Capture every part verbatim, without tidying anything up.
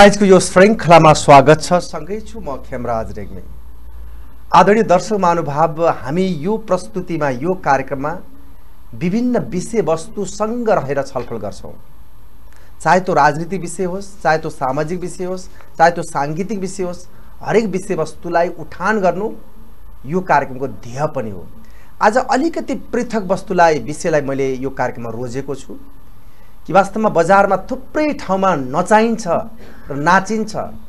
आजको यो श्रृङ्खलामा स्वागत छ। सँगै छु म खेमराज रेग्मी। आदरणीय दर्शक महानुभाव, हामी यो प्रस्तुतिमा यो कार्यक्रममा विभिन्न विषयवस्तुसँग रहेर छलफल गर्छौँ। चाहे त्यो राजनीतिक विषय होस्, चाहे त्यो सामाजिक विषय होस्, चाहे त्यो साङ्गीतिक विषय होस्, हरेक विषयवस्तुलाई उठान गर्नु यो कार्यक्रमको ध्येय पनि हो। आज अलिकति पृथक वस्तुलाई विषयलाई मैले यो कार्यक्रममा रोजेको छु कि वास्तवमा बजारमा थुप्रै ठाउँमा नचाइन्छ र नाचिन्छ।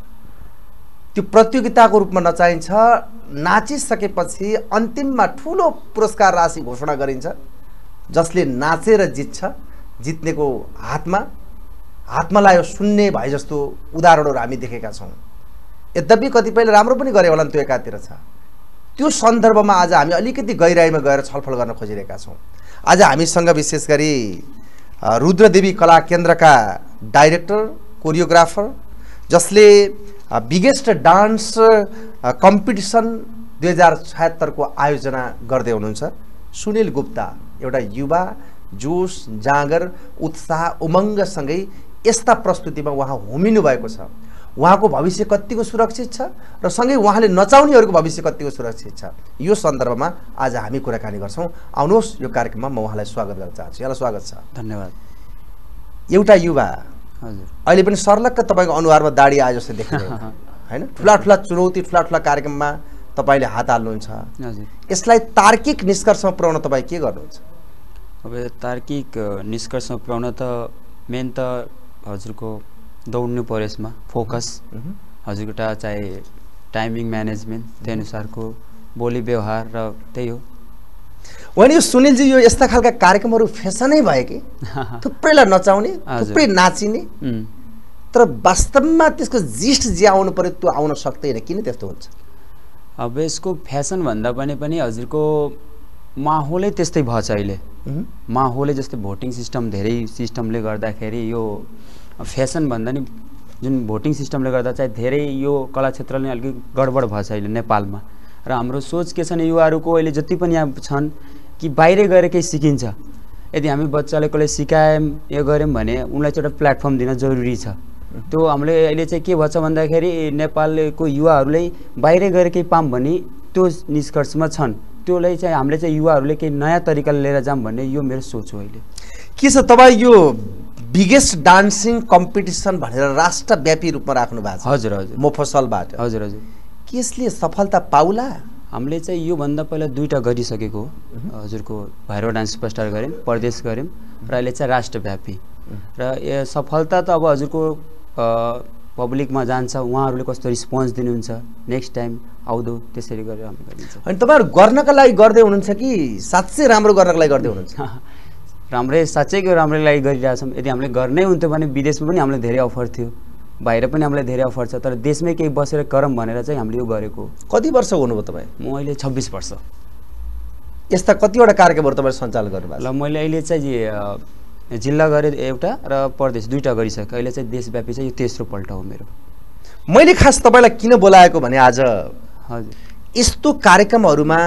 त्यो प्रतियोगिताको रूपमा नचाइन्छ, नाचिसकेपछि अन्तिममा ठुलो पुरस्कार राशि घोषणा गरिन्छ। जसले नाचेर जित्छ, जित्नेको हातमा हातमा लायो शून्य भए जस्तो उदाहरणहरू हामी देखेका छौँ। यद्यपि कतिपयले राम्रो पनि गरे होला त्यो एकातिर छ। त्यो सन्दर्भमा आज हामी अलिकति गहिराइमा गएर छलफल गर्न खोजिरहेका छौँ। आज हामीसँग विशेष गरी रुद्रदेवी कला केन्द्रका डाइरेक्टर कोरियोग्राफर, जसले बिगेस्ट डान्स कम्पिटिसन दुई हजार छयत्तरको आयोजना गर्दै हुनुहुन्छ, सुनिल गुप्ता। एउटा युवा जोस, जाँगर, उत्साह, उमङ्गसँगै यस्ता प्रस्तुतिमा उहाँ होमिनु भएको छ। उहाँको भविष्य कतिको सुरक्षित छ र सँगै उहाँले नचाउनेहरूको भविष्य कतिको सुरक्षित छ, यो सन्दर्भमा आज हामी कुराकानी गर्छौँ। आउनुहोस्, यो कार्यक्रममा म उहाँलाई स्वागत गर्न चाहन्छु। यहाँलाई स्वागत छ। धन्यवाद। एउटा युवा, हजुर, अहिले पनि सर्लक्क तपाईँको अनुहारमा दाढी आयो जस्तो देखिन्छ हैन? ठुला ठुला चुनौती, ठुला ठुला कार्यक्रममा तपाईँले हात हाल्नुहुन्छ। हजुर, यसलाई तार्किक निष्कर्षमा पुर्याउन तपाईँ के गर्नुहुन्छ? अब तार्किक निष्कर्षमा पुर्याउन त मेन त हजुरको दौड्नु पर्यो, यसमा फोकस। हजुरको टा चाहे टाइमिङ म्यानेजमेन्ट, त्यही अनुसारको बोली व्यवहार र त्यही हो। होइन, यो सुनिलजी, यो यस्ता खालका कार्यक्रमहरू फेसनै भयो कि थुप्रैलाई नचाउने, थुप्रै नाचिने, तर वास्तवमा त्यसको जिस्ट जे आउनु पर्यो त्यो आउन सक्दैन। किन त्यस्तो हुन्छ? अब यसको फेसन भन्दा पनि पनि हजुरको माहौलै त्यस्तै भएछ अहिले। माहौलै जस्तै भोटिङ सिस्टम, धेरै सिस्टमले गर्दाखेरि यो फेसन भन्दा नि जुन भोटिङ सिस्टमले गर्दा चाहिँ धेरै यो कला क्षेत्रले अलिकति गडबड भएछ अहिले नेपालमा। र हाम्रो सोच के छ भने युवाहरूको अहिले जति पनि यहाँ छन् कि बाहिर गएर केही सिकिन्छ। यदि हामी बच्चाले कसले सिकायौँ, यो गऱ्यौँ भने उनलाई चाहिँ एउटा प्लेटफर्म दिन जरुरी छ। त्यो हामीले अहिले चाहिँ के भन्छ भन्दाखेरि नेपालको युवाहरूले बाहिर गएर केही पाऊँ भन्ने त्यो निष्कर्षमा छन्। त्योलाई चाहिँ हामीले चाहिँ युवाहरूले केही नयाँ तरिकाले लिएर जाऊँ भन्ने यो मेरो सोच हो। अहिले के छ, तपाईँ यो बिगेस्ट डान्सिङ कम्पिटिसन भनेर राष्ट्रव्यापी रूपमा राख्नु भएको छ। हजुर हजुर, मोफसलबाट। हजुर हजुर, केसले सफलता पाउला? हामीले चाहिँ योभन्दा पहिला दुईवटा गरिसकेको हो। हजुरको भाइरल डान्स सुपरस्टार गऱ्यौँ, प्रदेश गऱ्यौँ, र अहिले चाहिँ राष्ट्रव्यापी। र यो सफलता त अब हजुरको पब्लिकमा जान्छ, उहाँहरूले कस्तो रिस्पोन्स दिनुहुन्छ, नेक्स्ट टाइम आउँदो त्यसरी गरेर हामी गरिन्छ। अनि तपाईँहरू गर्नका लागि गर्दै हुनुहुन्छ कि साँच्चै राम्रो गर्नका लागि गर्दै हुनुहुन्छ? राम्रै, साँच्चैको राम्रै लागि गरिरहेछौँ। यदि हामीले गर्नै हुन्थ्यो भने विदेशमा पनि हामीलाई धेरै अफर थियो, बाहिर पनि हामीलाई धेरै अफर छ, तर देशमै केही बसेर गरौँ भनेर चाहिँ हामीले यो गरेको। कति वर्ष हुनुभयो तपाईँ? म अहिले छब्बिस वर्ष। यस्ता कतिवटा कार्यक्रमहरू तपाईँले सञ्चालन गर्नुभएको? ल, मैले अहिले चाहिँ जिल्ला गरेँ एउटा र प्रदेश दुईवटा गरिसकेँ। अहिले चाहिँ देशव्यापी चाहिँ यो तेस्रो पल्ट हो मेरो। मैले खास तपाईँलाई किन बोलाएको भने आज हजुर यस्तो कार्यक्रमहरूमा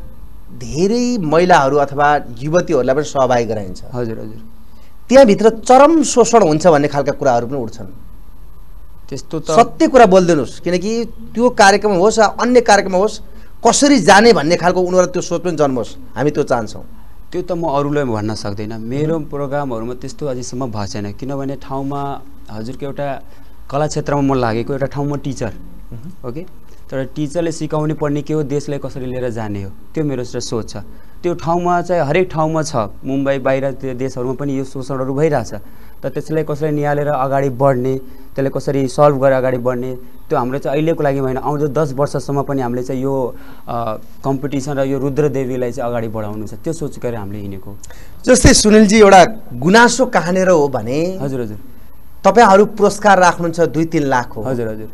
धेरै महिलाहरू अथवा युवतीहरूलाई पनि सहभागी गराइन्छ। हजुर हजुर, त्यहाँभित्र चरम शोषण हुन्छ भन्ने खालका कुराहरू पनि उठ्छन्। त्यस्तो त सत्य कुरा बोलिदिनुहोस्, किनकि त्यो कार्यक्रम होस् या अन्य कार्यक्रम होस्, कसरी जाने भन्ने खालको उनीहरू त्यो सोच पनि जन्मोस्, हामी त्यो चाहन्छौँ। त्यो त म अरूलाई भन्न सक्दैन। मेरो प्रोग्रामहरूमा त्यस्तो अझैसम्म भएको छैन। किनभने ठाउँमा हजुरको एउटा कला क्षेत्रमा म लागेको, एउटा ठाउँमा टिचर ओके, तर टिचरले सिकाउनु पर्ने के हो, देशलाई कसरी लिएर जाने हो, त्यो मेरो सोच छ। त्यो ठाउँमा चाहिँ हरेक ठाउँमा छ, मुम्बई बाहिर त्यो देशहरूमा पनि यो शोषणहरू भइरहेछ। त त्यसलाई कसरी निहालेर अगाडि बढ्ने, त्यसलाई कसरी सल्भ गरेर अगाडि बढ्ने, त्यो हाम्रो चाहिँ अहिलेको लागि होइन, आउँदो दस वर्षसम्म पनि हामीले चाहिँ यो कम्पिटिसन र यो रुद्रदेवीलाई चाहिँ अगाडि बढाउनु छ, त्यो सोच गरेर हामीले हिँडेको। जस्तै सुनिलजी, एउटा गुनासो कहाँनिर हो भने हजुर हजुर, तपाईँहरू पुरस्कार राख्नुहुन्छ दुई तिन लाख हो। हजुर हजुर,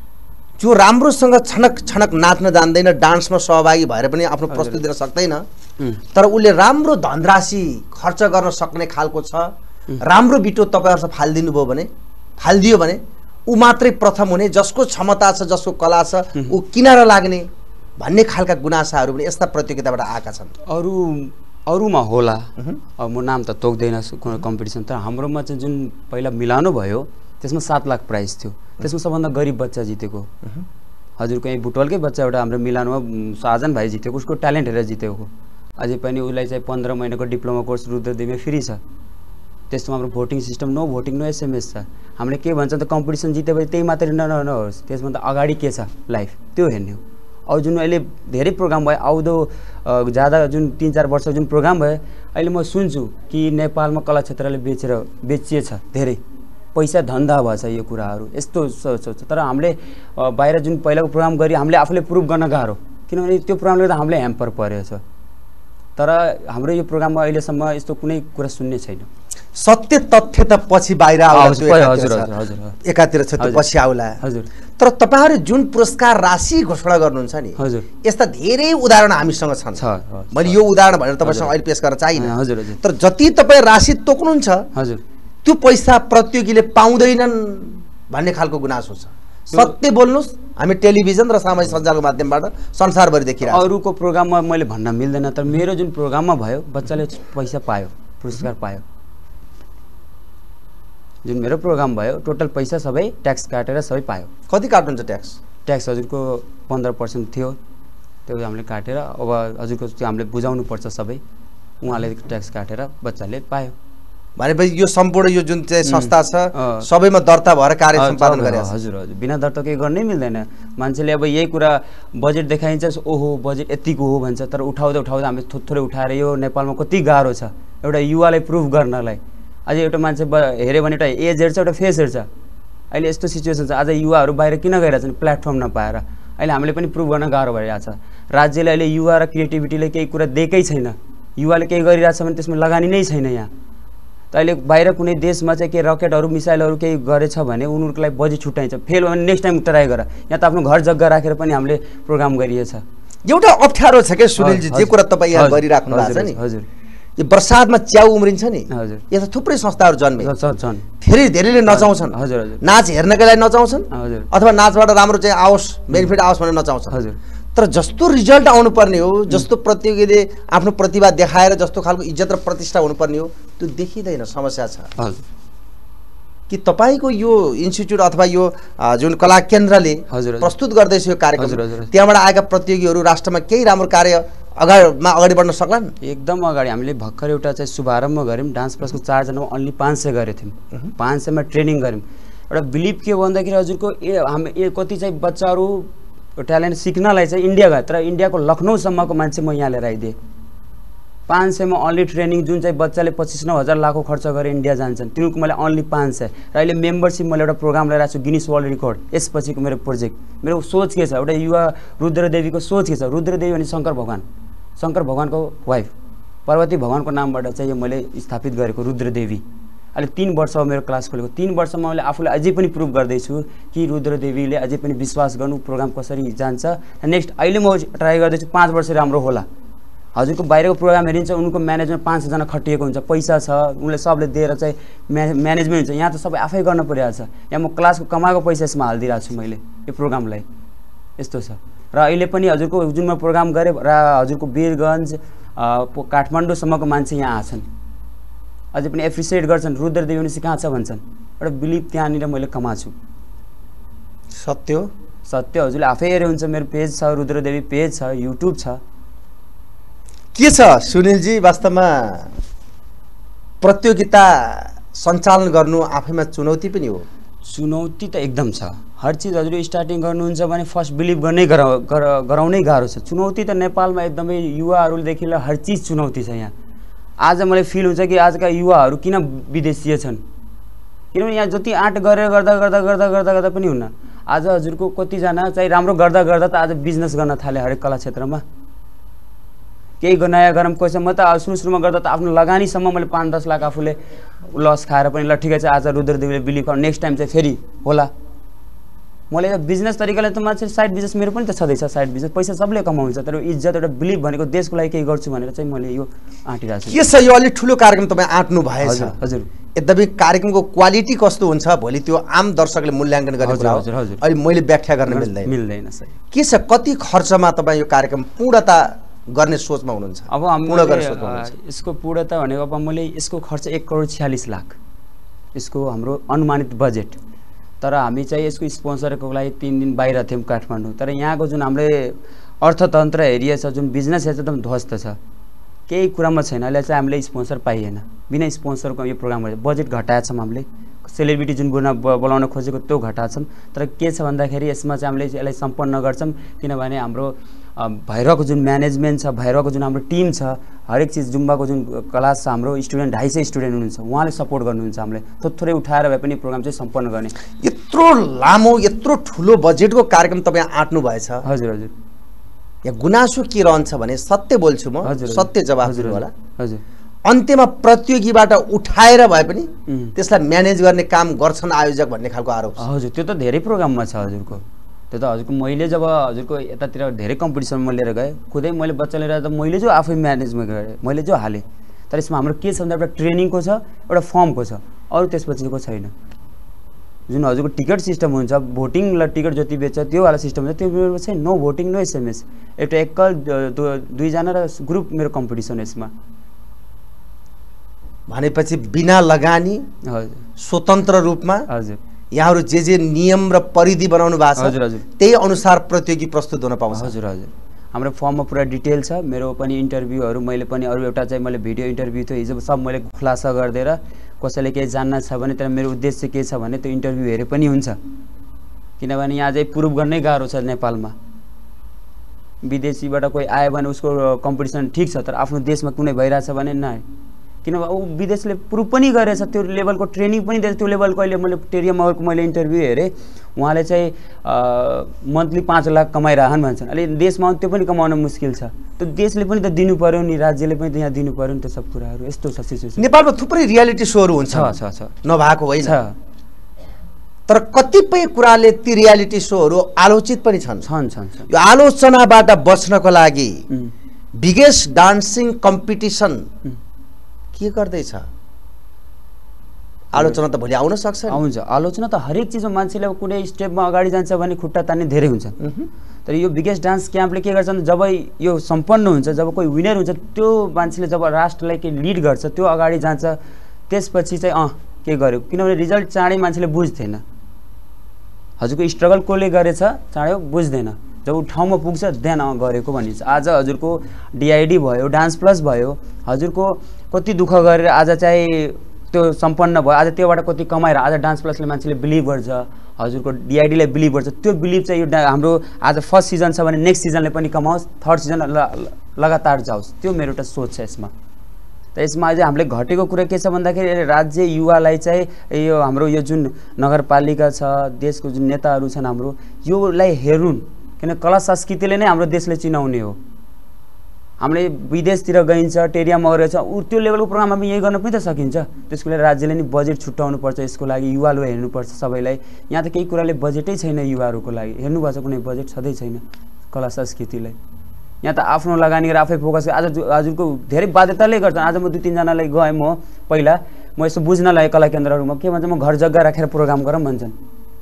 जो राम्रोसँग छनक छनक नाच्न जान्दैन, डान्समा सहभागी भएर पनि आफ्नो प्रस्तुति दिन सक्दैन, तर उसले राम्रो धनराशि खर्च गर्न सक्ने खालको छ, राम्रो बिटो तपाईँहरूसँग फालिदिनु भयो भने, फालिदियो भने ऊ मात्रै प्रथम हुने, जसको क्षमता छ, जसको कला छ, ऊ किनारा लाग्ने भन्ने खालका गुनासाहरू पनि यस्ता प्रतियोगिताबाट आएका छन्। अरू अरूमा होला, अब म नाम त तोक्दैन कम्पिटिसन, तर हाम्रोमा चाहिँ जुन पहिला मिलाउनु भयो त्यसमा सात लाख प्राइज थियो। त्यसमा सबभन्दा गरिब बच्चा जितेको हजुरको यही बुटवलकै बच्चा एउटा हाम्रो मिलानमा साजन भाइ जितेको उसको ट्यालेन्ट हेरेर जितेको अझै पनि उसलाई चाहिँ पन्ध्र महिनाको डिप्लोमा कोर्स रुद्रदेवीमा फ्री छ त्यस्तोमा हाम्रो voting system no voting no SMS छ हामीले के भन्छ त कम्पिटिसन जितेपछि त्यही मात्रै न नहोस् त्यसमा त अगाडि के छ लाइफ त्यो हेर्ने हो अब जुन अहिले धेरै प्रोग्राम भयो आउँदो ज्यादा जुन तिन चार वर्ष जुन प्रोग्राम भयो अहिले म सुन्छु कि नेपालमा कला क्षेत्रले बेचेर बेचिएछ धेरै पैसा धन्दा भएछ यो कुराहरू यस्तो सोच तर हामीले बाहिर जुन पहिलाको प्रोग्राम गरी हामीले आफूले प्रुभ गर्न गाह्रो किनभने त्यो प्रोग्रामले गर्दा हामीले ह्याम्पर परेछ तर हाम्रो यो प्रोग्राममा अहिलेसम्म यस्तो कुनै कुरा सुन्ने छैन सत्य तथ्य त पछि बाहिर आउँछ हजुर हजुर एकातिर छ त्यो पछि आउला हजुर तर तपाईहरु जुन पुरस्कार राशि घोषणा गर्नुहुन्छ नि हजुर यस्ता धेरै उदाहरण हामीसँग छन् मैले यो उदाहरण भनेर तपाईसँग अहिले पेश गर्न चाहिन्न हजुर हजुर तर जति तपाई राशि तोक्नुहुन्छ हजुर त्यो पैसा प्रतियोगीले पाउँदैनन् भन्ने खालको गुनासो छ सत्य बोल्नुस् हामी टेलिभिजन र सामाजिक सञ्जालको माध्यमबाट संसारभरि देखिरहेछौँ अरूको प्रोग्राममा मैले भन्न मिल्दैन तर मेरो जुन प्रोग्राममा भयो बच्चाले पैसा पायो पुरस्कार पायो जुन मेरो प्रोग्राम भयो टोटल पैसा सबै ट्याक्स काटेर सबै पायो कति काट्नुहुन्छ ट्याक्स ट्याक्स हजुरको पन्ध्र पर्सेन्ट थियो त्यो हामीले काटेर अब हजुरको त्यो हामीले बुझाउनु पर्छ सबै उहाँले ट्याक्स काटेर बच्चाले पायो भनेपछि यो सम्पूर्ण यो जुन चाहिँ संस्था छ सबैमा दर्ता भएर कार्य सम्पादन गरेछ हजुर हजुर बिना दर्ता केही गर्नै मिल्दैन मान्छेले अब यही कुरा बजेट देखाइन्छ ओहो बजेट यतिको हो भन्छ तर उठाउँदै उठाउँदै हामीले थोरै उठाएर यो नेपालमा कति गाह्रो छ एउटा युवालाई प्रुभ गर्नलाई अझै एउटा मान्छे हेऱ्यो भने एउटा एज हेर्छ एउटा फेस हेर्छ अहिले यस्तो सिचुएसन छ आज युवाहरू बाहिर किन गइरहेछन् प्लेटफर्म नपाएर अहिले हामीले पनि प्रुभ गर्न गाह्रो भइरहेछ राज्यले अहिले युवा र क्रिएटिभिटीले केही कुरा दिएकै छैन युवाले केही गरिरहेछ भने त्यसमा लगानी नै छैन यहाँ त अहिले बाहिर कुनै देशमा चाहिँ के रकेटहरू मिसाइलहरू केही गरेछ भने उनीहरूको लागि बजेट छुट्याइन्छ फेल भयो भने नेक्स्ट टाइम ट्राई गर यहाँ त आफ्नो घर जग्गा राखेर पनि हामीले प्रोग्राम गरिएछ एउटा अप्ठ्यारो छ के सुनिलजी जे कुरा तपाईँ यहाँ गरिराख्नु भएको छ नि हजुर यो बर्सातमा च्याउ उम्रिन्छ नि हजुर यहाँ त थुप्रै संस्थाहरू जन्मे छन् फेरि धेरैले नचाउँछन् हजुर हजुर नाच हेर्नका लागि नचाउँछन् हजुर अथवा नाचबाट राम्रो चाहिँ आओस् बेनिफिट आओस् भनेर नचाउँछन् हजुर तर जस्तो रिजल्ट आउनुपर्ने हो जस्तो प्रतियोगीले आफ्नो प्रतिभा देखाएर जस्तो खालको इज्जत र प्रतिष्ठा हुनुपर्ने हो त्यो देखिँदैन समस्या छ हजुर कि तपाईको यो इन्स्टिट्युट अथवा यो जुन कला केन्द्रले प्रस्तुत गर्दैछ यो कार्यक्रम त्यहाँबाट आएका प्रतियोगीहरू राष्ट्रमा केही राम्रो कार्य अगाडिमा अगाडि बढ्न सक्लान् एकदम अगाडि हामीले भर्खर एउटा चाहिँ शुभारम्भ गऱ्यौँ डान्स प्लसको चारजनामा अन्ली पाँच सय गरेको थियौँ पाँच सयमा ट्रेनिङ गऱ्यौँ एउटा बिलिभ के भन्दाखेरि हजुरको ए हामी ए कति चाहिँ बच्चाहरू ट्यालेन्ट सिक्नलाई चाहिँ इन्डिया गयो तर इन्डियाको लखनऊसम्मको मान्छे म यहाँ लिएर आइदिएँ पाँच सयमा अन्ली ट्रेनिङ जुन चाहिँ बच्चाले पच्चिस नौ हजार लाखौँ खर्च गरेर इन्डिया जान्छन् तिनीहरूको मैले अन्ली पाँच सय र अहिले मेम्बरसिप मैले एउटा प्रोग्राम लिएर आएको छु गिनिस वर्ल्ड रेकर्ड यसपछिको मेरो प्रोजेक्ट मेरो सोच के छ एउटा युवा रुद्रदेवीको सोच के छ रुद्रदेवी अनि शङ्कर भगवान शङ्कर भगवानको वाइफ पार्वती भगवानको नामबाट चाहिँ यो मैले स्थापित गरेको रुद्रदेवी अहिले तीन वर्ष हो मेरो क्लास खोलेको तीन वर्षमा मैले आफूले अझै पनि प्रुभ गर्दैछु कि रुद्रदेवीले अझै पनि विश्वास गर्नु प्रोग्राम कसरी जान्छ नेक्स्ट अहिले म ट्राई गर्दैछु पाँच वर्ष राम्रो होला हजुरको बाहिरको प्रोग्राम हेरिन्छ उनको म्यानेजमेन्ट पाँच सयजना खटिएको हुन्छ पैसा छ उनले सबले दिएर चाहिँ म्या म्यानेजमेन्ट हुन्छ यहाँ त सबै आफै गर्न परिरहेको छ यहाँ म क्लासको कमाएको पैसा यसमा हालिदिरहेको छु मैले यो प्रोग्रामलाई यस्तो छ र अहिले पनि हजुरको जुन म प्रोग्राम गरेँ र हजुरको वीरगञ्ज काठमाडौँसम्मको मान्छे यहाँ आछन् अझै पनि एप्रिसिएट गर्छन् रुद्रदेवी भने कहाँ छ भन्छन् एउटा बिलिभ त्यहाँनिर मैले कमाएको छु सत्य हो सत्य हजुरले आफै हेरे हुन्छ मेरो पेज छ रुद्रदेवी पेज छ युट्युब छ के छ सुनिलजी वास्तवमा प्रतियोगिता सञ्चालन गर्नु आफैमा चुनौती पनि हो चुनौती त एकदम छ हर चिज हजुरले स्टार्टिङ गर्नुहुन्छ भने फर्स्ट बिलिभ गर्नै गराउनै गाह्रो छ चुनौती त नेपालमा एकदमै युवाहरूदेखि लिएर हर चिज चुनौती छ यहाँ आज मलाई फिल हुन्छ कि आजका युवाहरू किन विदेशीय छन् किनभने यहाँ जति आँट गरेर गर्दा गर्दा गर्दा गर्दा गर्दा पनि हुन्न आज हजुरको कतिजना चाहिँ राम्रो गर्दा गर्दा त आज बिजनेस गर्न थाले हरेक कला क्षेत्रमा केही नयाँ गरम कोही म त सुरु सुरुमा गर्दा त आफ्नो लगानीसम्म मैले पाँच दस लाख आफूले लस खाएर पनि ल ठिकै छ आज रुद्रदेवीले बिलिभ गर्नु नेक्स्ट टाइम चाहिँ फेरि होला मैले बिजनेस तरिकाले त मान्छे साइड बिजनेस मेरो पनि त छँदैछ साइड बिजनेस पैसा सबले कमाउँछ तर इज्जत एउटा बिलिभ भनेको देशको लागि केही गर्छु भनेर चाहिँ मैले यो आँटिरहेको छु के छ यो अलिक ठुलो कार्यक्रम तपाईँ आँट्नु भएछ हजुर एकदमै कार्यक्रमको क्वालिटी कस्तो हुन्छ भोलि त्यो आम दर्शकले मूल्याङ्कन गर्ने कुरा हो अहिले मैले व्याख्या गर्न मिल्दैन मिल्दैन सही के छ कति खर्चमा तपाईँ यो कार्यक्रम पूर्णता गर्ने सोचमा हुनुहुन्छ अब हामीले यसको पूर्णता भनेको अब मैले यसको खर्च एक करोड छ्यालिस लाख यसको हाम्रो अनुमानित बजेट तर हामी चाहिँ यसको स्पोन्सरको लागि तीन दिन बाहिर थियौँ काठमाडौँ। तर यहाँको जुन हाम्रो अर्थतन्त्र एरिया छ, जुन बिजनेस छ, एकदम ध्वस्त छ, केही कुरामा छैन। अहिले चाहिँ हामीले स्पोन्सर पाइएन, बिना स्पोन्सरको यो प्रोग्राम गरेर बजेट घटाएछौँ। हामीले सेलिब्रिटी जुन बुना बोलाउन खोजेको त्यो घटाएछौँ। तर के छ भन्दाखेरि यसमा चाहिँ हामीले यसलाई सम्पन्न गर्छौँ, किनभने हाम्रो भैरवको जुन म्यानेजमेन्ट छ, भैरवको जुन हाम्रो टिम छ, हरेक चिज जुम्बाको जुन क्लास छ, हाम्रो स्टुडेन्ट ढाई सय स्टुडेन्ट हुनुहुन्छ, उहाँले सपोर्ट गर्नुहुन्छ। हामीले थोरै उठाएर भए पनि प्रोग्राम चाहिँ सम्पन्न गर्ने। यत्रो लामो यत्रो ठुलो बजेटको कार्यक्रम तपाईँ आँट्नु भएछ। हजुर हजुर। यहाँ गुनासो के रहन्छ भने, सत्य बोल्छु म, सत्य जवाफ दिनु होला। हजुर। अन्त्यमा प्रतियोगीबाट उठाएर भए पनि त्यसलाई म्यानेज गर्ने काम गर्छन् आयोजक भन्ने खालको आरोप छ। हजुर, त्यो त धेरै प्रोग्राममा छ हजुरको। त्यो त हजुरको मैले जब हजुरको यतातिर धेरै कम्पिटिसनमा लिएर गएँ, खुदै मैले बच्चा लिएर त मैले जो आफै म्यानेजमा गरेँ, मैले जो हालेँ। तर यसमा हाम्रो के छ भन्दा एउटा ट्रेनिङको छ, एउटा फर्मको छ, अरू त्यसपछिको छैन। जुन हजुरको टिकट सिस्टम हुन्छ, भोटिङलाई टिकट जति बेच्छ त्यो वाला सिस्टम हुन्छ, त्यो मेरो चाहिँ नो भोटिङ नो एसएमएस। एउटा एकल दुईजना र ग्रुप मेरो कम्पिटिसन यसमा। भनेपछि बिना लगानी स्वतन्त्र रूपमा हजुर यहाँहरू जे जे नियम र परिधि बनाउनु भएको छ हजुर हजुर त्यही अनुसार प्रतियोगी प्रस्तुत हुन पाउँछ। हजुर हजुर। हाम्रो फर्ममा पुरा डिटेल छ। मेरो पनि इन्टरभ्यूहरू मैले पनि अरू एउटा चाहिँ मैले भिडियो इन्टरभ्यू थियो हिजो, सब मैले खुलासा गरिदिएर कसैले केही जान्न छ भने, तर मेरो उद्देश्य के छ भने त्यो इन्टरभ्यू हेरे पनि हुन्छ। किनभने यहाँ चाहिँ प्रुभ गर्नै गाह्रो छ नेपालमा। विदेशीबाट कोही आयो भने उसको कम्पिटिसन ठिक छ, तर आफ्नो देशमा कुनै भइरहेछ भने नै, किनभने ऊ विदेशले प्रुभ पनि गरेछ, त्यो लेभलको ट्रेनिङ पनि दिएछ। त्यो लेभलको अहिले मैले टेरियम अवरको मैले इन्टरभ्यू हेरेँ, उहाँले चाहिँ मन्थली पाँच लाख कमाइरहन् भन्छन्। अहिले देशमा त्यो पनि कमाउन मुस्किल छ। त्यो देशले पनि त दिनु पऱ्यो नि, राज्यले पनि त यहाँ दिनु पऱ्यो नि, त्यो सब कुराहरू यस्तो छ सिचुएसन। नेपालमा थुप्रै रियालिटी सोहरू हुन्छ, छ छ नभएको होइन, छ। तर कतिपय कुराले ती रियालिटी सोहरू आलोचित पनि छन्। छन् छन्। यो आलोचनाबाट बच्नको लागि बिगेस्ट डान्सिङ कम्पिटिसन के गर्दैछ? आलोचना त भोलि आउन सक्छ। आउँछ आलोचना त हरेक चिजमा। मान्छेले अब कुनै स्टेपमा अगाडि जान्छ भने खुट्टा तान्ने धेरै हुन्छ। तर यो बिगेस्ट डान्स क्याम्पले के गर्छ भने जब यो सम्पन्न हुन्छ, जब कोही विनर हुन्छ, त्यो मान्छेले जब राष्ट्रलाई के लिड गर्छ, त्यो अगाडि जान्छ, त्यसपछि चाहिँ अँ के गर्यो, किनभने रिजल्ट चाँडै मान्छेले बुझ्दैन। हजुरको स्ट्रगल कसले गरेछ चाँडै बुझ्दैन। जब ऊ ठाउँमा पुग्छ ध्यान अँ गरेको भनिन्छ। आज हजुरको डिआइडी भयो, डान्स प्लस भयो, हजुरको कति दुःख गरेर आज चाहिँ त्यो सम्पन्न भयो, आज त्योबाट कति कमाएर आज डान्स प्लसले मान्छेले बिलिभ गर्छ, हजुरको डिआइडीलाई बिलिभ गर्छ। त्यो बिलिभ चाहिँ यो हाम्रो आज फर्स्ट सिजन छ भने नेक्स्ट सिजनले पनि कमाओस्, थर्ड सिजन लगातार जाओस्, त्यो मेरो एउटा सोच छ यसमा। त यसमा अझै हामीले घटेको कुरा के छ भन्दाखेरि राज्य युवालाई चाहिँ यो हाम्रो यो जुन नगरपालिका छ, देशको जुन नेताहरू छन् हाम्रो, योलाई हेरुन्, किन कला संस्कृतिले नै हाम्रो देशले चिनाउने हो। हामीले विदेशतिर गइन्छ, टेरियम गरेछ, ऊ त्यो लेभलको प्रोग्राम हामी यही गर्न पनि त सकिन्छ। त्यसको लागि राज्यले नि बजेट छुट्याउनुपर्छ, यसको लागि युवाले हेर्नुपर्छ सबैलाई। यहाँ त केही कुराले बजेटै छैन युवाहरूको लागि, हेर्नुभएको छ कुनै बजेट छँदै छैन कला संस्कृतिलाई। यहाँ त आफ्नो लगानी गरेर आफै फोकस। आज हजुरको धेरै बाध्यताले गर्छन्। आज म दुई तिनजनालाई गएँ, म पहिला म यसो बुझ्न लागेँ कला केन्द्रहरूमा के भन्छ, म घर जग्गा राखेर प्रोग्राम गरौँ भन्छन्।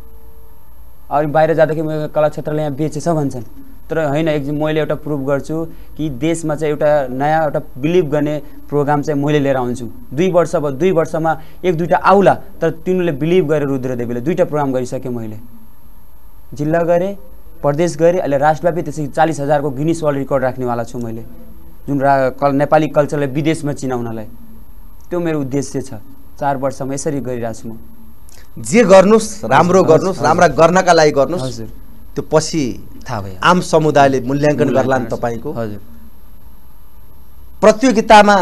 अरू बाहिर जाँदाखेरि म कला क्षेत्रले यहाँ बेचेछ भन्छन्। तर होइन, एक मैले एउटा प्रुभ गर्छु कि देशमा चाहिँ एउटा नयाँ एउटा बिलिभ गर्ने प्रोग्राम चाहिँ मैले लिएर आउँछु। दुई वर्ष भयो, दुई वर्षमा एक दुईवटा आउला, तर तिनीहरूले बिलिभ गरेर रुद्रदेवीले दुईवटा प्रोग्राम गरिसकेँ मैले। जिल्ला गरेँ, प्रदेश गरेँ, अहिले राष्ट्रव्यापी त्यसै चालिस हजारको गिनिस वर्ल्ड रेकर्ड राख्नेवाला छु मैले, जुन रा कल नेपाली कल्चरलाई विदेशमा चिनाउनलाई। त्यो मेरो उद्देश्य छ। चार वर्षमा यसरी गरिरहेको छु म। जे गर्नुहोस् राम्रो गर्नुहोस्, राम्रा गर्नका लागि गर्नुहोस्। हजुर, त्यो पछि थाहा भयो, आम समुदायले मूल्याङ्कन गर्ला नि तपाईँको। हजुर। प्रतियोगितामा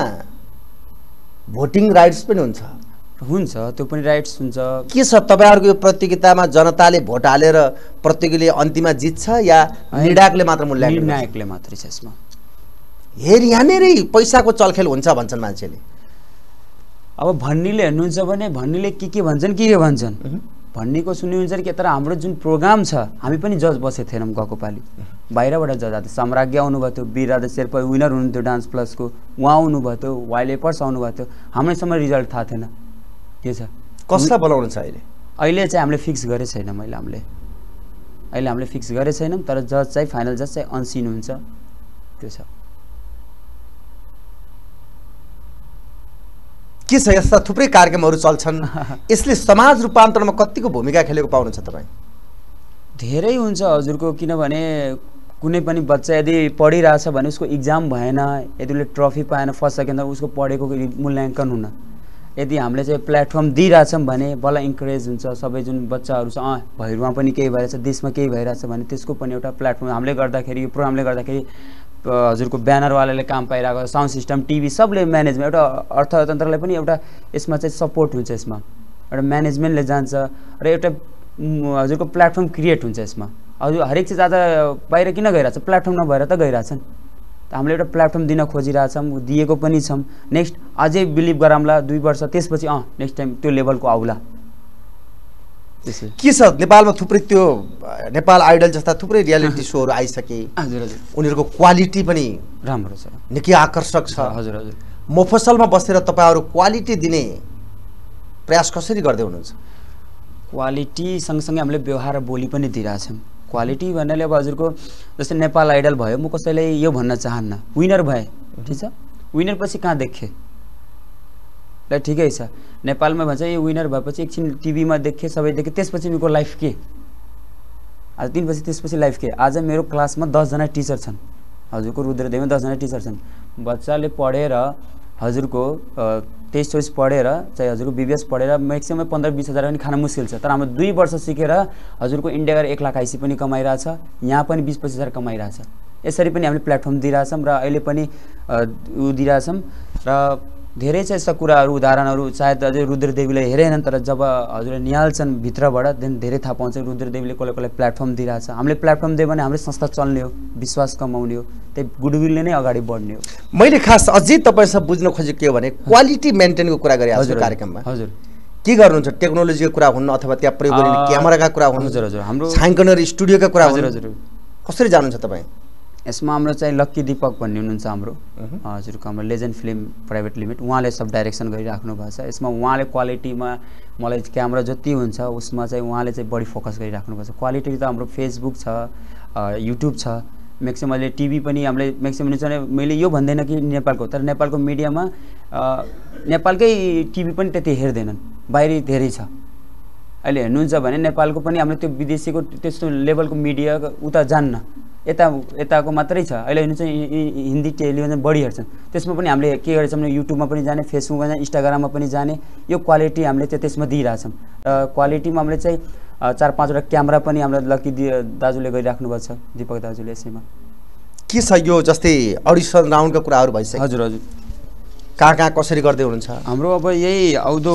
भोटिङ राइट्स पनि हुन्छ। हुन्छ, त्यो पनि राइट्स हुन्छ। के छ तपाईँहरूको यो प्रतियोगितामा जनताले भोट हालेर प्रतियोगीले अन्तिममा जित्छ या निर्णायकले मात्र मूल्याङ्कन? निर्णायकले मात्रै छ यसमा। हेर यहाँनिरै पैसाको चलखेल हुन्छ भन्छन् मान्छेले। अब भन्नेले हेर्नुहुन्छ भने भन्नेले के के भन्छन्, के के भन्छन्, भन्नेको सुन्नुहुन्छ कि। तर हाम्रो जुन प्रोग्राम छ, हामी पनि जज बसेको थिएनौँ गएको पालि, बाहिरबाट जज आएको थियो। सम्राज्ञ आउनुभएको थियो, वीर राजा शेर्पा विनर हुनुहुन्थ्यो डान्स प्लसको, उहाँ आउनुभएको थियो, वाइलेपर्स आउनुभएको थियो। हामीसम्म रिजल्ट थाहा थिएन के छ। कसलाई बोलाउनु छ अहिले? अहिले चाहिँ हामीले फिक्स गरेको छैन मैले हामीले अहिले हामीले फिक्स गरेको छैनौँ। तर जज चाहिँ फाइनल जज चाहिँ अनसिन हुन्छ, त्यो छ। के छ यस्ता थुप्रै कार्यक्रमहरू चल्छन् यसले समाज रूपान्तरणमा कतिको भूमिका खेलेको पाउनुहुन्छ तपाईँ? धेरै हुन्छ हजुरको, किनभने कुनै पनि बच्चा यदि पढिरहेछ भने उसको इक्जाम भएन, यदि उसले ट्रफी पाएन फर्स्ट सेकेन्ड, उसको पढेको मूल्याङ्कन हुन, यदि हामीले चाहिँ प्लेटफर्म दिइरहेछौँ भने बल्ल इन्करेज हुन्छ। सबै जुन बच्चाहरू छ अँ भैरुवा पनि केही भइरहेछ, देशमा केही भइरहेछ भने त्यसको पनि एउटा प्लेटफर्म हामीले गर्दाखेरि, यो प्रोग्रामले गर्दाखेरि हजुरको ब्यानरवालाले काम पाइरहेको, साउन्ड सिस्टम, टिभी सबले म्यानेजमेन्ट, एउटा अर्थतन्त्रलाई पनि एउटा यसमा चाहिँ सपोर्ट हुन्छ, यसमा एउटा म्यानेजमेन्टले जान्छ र एउटा हजुरको प्लेटफर्म क्रिएट हुन्छ यसमा। हजुर हरेक चिज आज बाहिर किन गइरहेछ? प्लेटफर्म नभएर त गइरहेछन्। हामीले एउटा प्लेटफर्म दिन खोजिरहेछौँ, दिएको पनि छौँ। नेक्स्ट अझै बिलिभ गराउँला दुई वर्ष त्यसपछि अँ नेक्स्ट टाइम त्यो लेभलको आउला। त्यसै के छ नेपालमा थुप्रै त्यो नेपाल आइडल जस्ता थुप्रै रियालिटी सोहरू आइसके। हजुर हजुर उनीहरूको क्वालिटी पनि राम्रो छ, निकै आकर्षक छ। हजुर हजुर मफसलमा बसेर तपाईँहरू क्वालिटी दिने प्रयास कसरी गर्दै हुनुहुन्छ? क्वालिटी सँगसँगै हामीले व्यवहार र बोली पनि दिइरहेछौँ। क्वालिटी भन्नाले अब हजुरको जस्तै नेपाल आइडल भयो, म कसैलाई यो भन्न चाहन्न विनर भए ठिक छ, विनर पछि कहाँ देखेँ ल ठिकै छ, नेपालमा भन्छ यो विनर भएपछि एकछिन टिभीमा देखेँ, सबै देखेँ, त्यसपछि उनीको लाइफ के, आज दिन पछि त्यसपछि लाइफ के। आज मेरो क्लासमा दसजना टिचर छन्, हजुरको रुद्रदेवमा दसजना टिचर छन्। बच्चाले पढेर हजुरको तेइस चौबिस पढेर चाहिँ हजुरको बिबिएस पढेर म्याक्सिमम पन्ध्र बिस हजार पनि खान मुस्किल छ। तर हाम्रो दुई वर्ष सिकेर हजुरको इन्डिया गएर एक लाख आइसी पनि कमाइरहेछ, यहाँ पनि बिस पच्चिस हजार कमाइरहेछ। यसरी पनि हामीले प्लेटफर्म दिइरहेछौँ र अहिले पनि ऊ दिइरहेछौँ। र धेरै छ यस्ता कुराहरू, उदाहरणहरू सायद अझै रुद्रदेवीले हेरेनन्, तर जब हजुरले निहाल्छन् भित्रबाट देन धेरै थाहा पाउँछ रुद्रदेवीले कसले कसलाई प्लेटफर्म दिइरहेछ। हामीले प्लेटफर्म दियो भने हाम्रो संस्था चल्ने हो, विश्वास कमाउने हो, त्यही गुडविलले नै अगाडि बढ्ने हो। मैले खास अझै तपाईँसँग बुझ्न खोजेको के हो भने क्वालिटी मेन्टेनको कुरा गरिरहेको छु कार्यक्रममा। हजुर के गर्नुहुन्छ? टेक्नोलोजीको कुरा हुन्न अथवा त्यहाँ प्रयोग गरिने क्यामेराका कुरा हुन्? हजुर हजुर हाम्रो छायाङ्कन स्टुडियोका कुरा हुन्? हजुर कसरी जानुहुन्छ तपाईँ? यसमा हाम्रो चाहिँ लक्की दीपक भन्ने हुनुहुन्छ हाम्रो हजुरको, हाम्रो लेजेन्ड फिल्म प्राइभेट लिमिट, उहाँले सब डाइरेक्सन गरिराख्नु भएको छ। यसमा उहाँले क्वालिटीमा मलाई क्यामेरा जति हुन्छ उसमा चाहिँ उहाँले चाहिँ बढी फोकस गरिराख्नु भएको छ। क्वालिटी त हाम्रो फेसबुक छ, युट्युब छ, म्याक्सिमम अहिले टिभी पनि हामीले म्याक्सिमम चाहिँ मैले यो भन्दैन कि नेपालको, तर नेपालको मिडियामा नेपालकै टिभी पनि त्यति हेर्दैनन्, बाहिरी धेरै छ। अहिले हेर्नुहुन्छ भने नेपालको पनि हामीले त्यो विदेशीको त्यस्तो लेभलको मिडिया उता जान्न, यता यताको मात्रै छ। अहिले हेर्नु चाहिँ हिन्दी टेलिभिजन बढी हेर्छन्, त्यसमा पनि हामीले के गरेछौँ भने युट्युबमा पनि जाने, फेसबुकमा जाने, इन्स्टाग्राममा पनि जाने, यो क्वालिटी हामीले चाहिँ त्यसमा दिइरहेछौँ। र क्वालिटीमा हामीले चाहिँ चार पाँचवटा क्यामेरा पनि हाम्रो लकी दाजुले गरिराख्नु भएको छ, दीपक दाजुले। यसैमा के छ यो जस्तै अडिसन राउन्डका कुराहरू भइसक्यो? हजुर हजुर कहाँ कहाँ कसरी गर्दै हुनुहुन्छ? हाम्रो अब यही आउँदो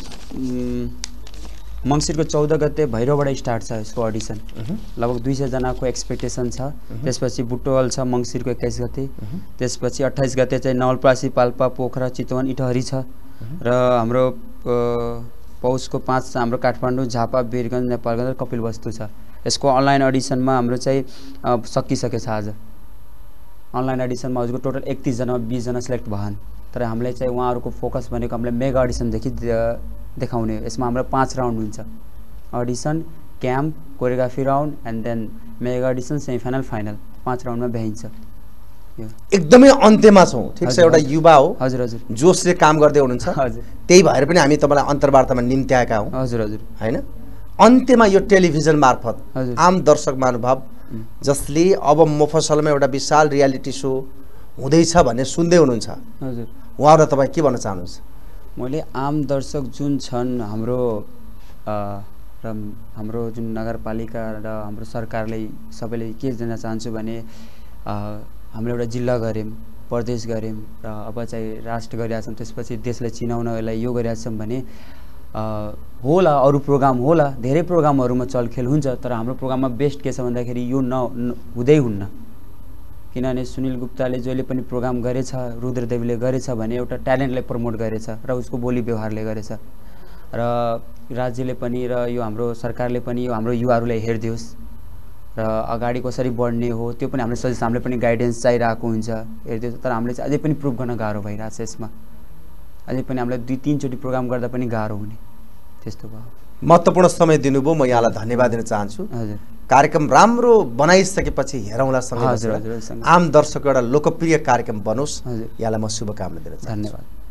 मङ्सिरको चौध गते भैरवबाट स्टार्ट छ यसको अडिसन, लगभग दुई सयजनाको एक्सपेक्टेसन छ। त्यसपछि बुटवल छ मङ्सिरको एक्काइस गते, त्यसपछि अट्ठाइस गते चाहिँ नवलपरासी, पाल्पा, पोखरा, चितवन, इटहरी छ। र हाम्रो पौषको पाँच हाम्रो काठमाडौँ, झापा, वीरगञ्ज, नेपालगञ्ज र कपिलवस्तु छ। यसको अनलाइन अडिसनमा हाम्रो चाहिँ सकिसकेछ। आज अनलाइन अडिसनमा हजुरको टोटल एकतिसजनामा बिसजना सिलेक्ट भएन, तर हामीलाई चाहिँ उहाँहरूको फोकस भनेको हामीले मेगा अडिसनदेखि देखाउने हो। यसमा हाम्रो पाँच राउन्ड हुन्छ, audition, camp, choreography round and then mega audition, semifinal, final, पाँच राउन्डमा भ्याइन्छ। एकदमै अन्त्यमा छौँ, ठिक छ। एउटा युवा हो, हजुर हजुर, जोसले काम गर्दै हुनुहुन्छ, हजुर, त्यही भएर पनि हामी तपाईँलाई अन्तर्वार्तामा निम्त्याएका हौँ। हजुर हजुर, होइन? अन्त्यमा यो टेलिभिजन मार्फत आम दर्शक महानुभाव जसले अब मफसलमा एउटा विशाल रियालिटी सो हुँदैछ भन्ने सुन्दै हुनुहुन्छ, हजुर, उहाँहरूलाई तपाईँ के भन्न चाहनुहुन्छ? मैले आम दर्शक जुन छन् हाम्रो र हाम्रो जुन नगरपालिका र हाम्रो सरकारले सबैले के दिन चाहन्छु भने हामीले एउटा जिल्ला गऱ्यौँ, प्रदेश गऱ्यौँ र अब चाहिँ राष्ट्र गरिरहेछौँ, त्यसपछि देशलाई चिनाउनलाई यो गरिरहेछौँ भने होला अरू प्रोग्राम होला, धेरै प्रोग्रामहरूमा चलखेल हुन्छ, तर हाम्रो प्रोग्राममा बेस्ट के छ भन्दाखेरि यो न हुँदै हुन्न। किनभने सुनिल गुप्ताले जहिले पनि प्रोग्राम गरेछ, रुद्रदेवीले गरेछ भने एउटा ट्यालेन्टलाई प्रमोट गरेछ र उसको बोली व्यवहारले गरेछ। र राज्यले पनि र यो हाम्रो सरकारले पनि यो हाम्रो युवाहरूलाई हेरिदियोस् र अगाडि कसरी बढ्ने हो त्यो पनि हामीले सजेस्ट, हामीले पनि गाइडेन्स चाहिरहेको हुन्छ, हेरिदियोस्। तर हामीले चाहिँ अझै पनि प्रुभ गर्न गाह्रो भइरहेछ। यसमा अझै पनि हामीलाई दुई तिनचोटि प्रोग्राम गर्दा पनि गाह्रो हुने त्यस्तो भयो। महत्त्वपूर्ण समय दिनुभयो, म यहाँलाई धन्यवाद दिन चाहन्छु। हजुर, कार्यक्रम राम्रो बनाइसकेपछि हेरौँला सँगै, आम दर्शकको एउटा लोकप्रिय कार्यक्रम बनोस्, यहाँलाई म शुभकामना दिन चाहन्छु। धन्यवाद।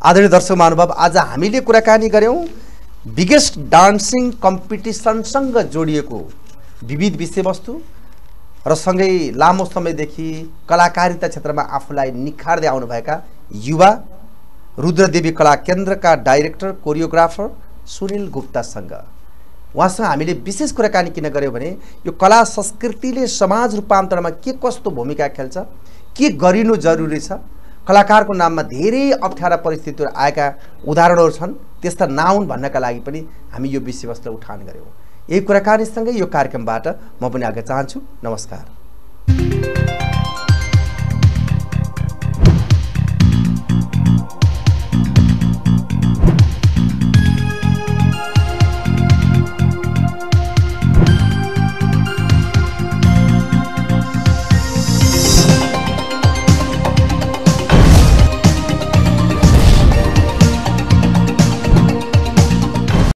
आदरणीय दर्शक महानुभाव, आज हामीले कुराकानी गऱ्यौँ बिगेस्ट डान्सिङ कम्पिटिसनसँग जोडिएको विविध विषयवस्तु र सँगै लामो समयदेखि कलाकारिता क्षेत्रमा आफूलाई निखार्दै आउनुभएका युवा रुद्रदेवी कला केन्द्रका डाइरेक्टर कोरियोग्राफर सुनिल गुप्तासँग। उहाँसँग हामीले विशेष कुराकानी किन गऱ्यौँ भने यो कला संस्कृतिले समाज रूपान्तरणमा के कस्तो भूमिका खेल्छ, के गरिनु जरुरी छ, कलाकारको नाममा धेरै अप्ठ्यारा परिस्थितिहरू आएका उदाहरणहरू छन्, त्यस्ता नहुन् भन्नका लागि पनि हामी यो विषयवस्तुलाई उठान गऱ्यौँ। यही कुराकानीसँगै यो कार्यक्रमबाट म पनि आगे चाहन्छु। नमस्कार।